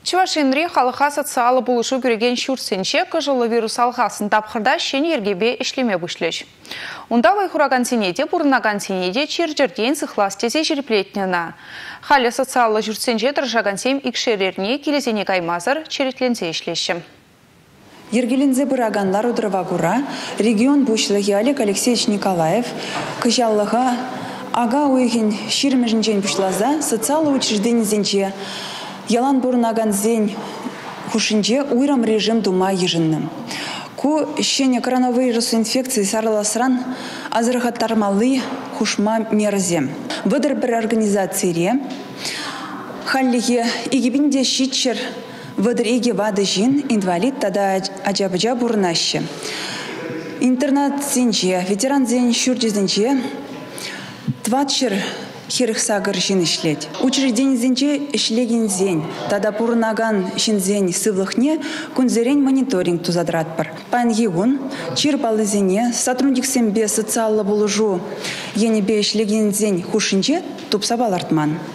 Чувашинри халыха социалы булышу бүреген шүрсенче кыжылы вирус алғасын тапқырда шен ергебе ішлеме бүшлеш. Онда лайхураган сенеде, бұрынаган сенеде чиржерден сықлас тезе жерплетнена. Халі социалы жүрсенче тұржаган сем икшерерне келезене каймазыр черетлензе ішлеші. Ергелензе бұраганлар ұдырвагура регион бұшлығы Олег Алексеевич Николаев кыжаллыға ага уйген ширмежінжен бұшлаза социалы учрежденізенче ялан бұрынаган зен хушинже уйрам режим дума ежінным. Ку шене коронавирус инфекции сарыласран азырғаттармалы хушма мерзем. Выдыр бір организацире халлиге игибинде шитчер выдыр иге вады жин инвалид тада аджабыжа бұрынашы. Интернат зенче, ветеран зен шүрдезенче тватчер херхсагыр жин ишлет. Учрежден зенче ишлеген зен, тада пурнаган шинзен сывлыхне кунзерен мониторинг тузадратпар. Пан егун, чирпалы зене, сотрудник сембе социалы булужу, енебе ишлеген зен хушинче тупсабалартман.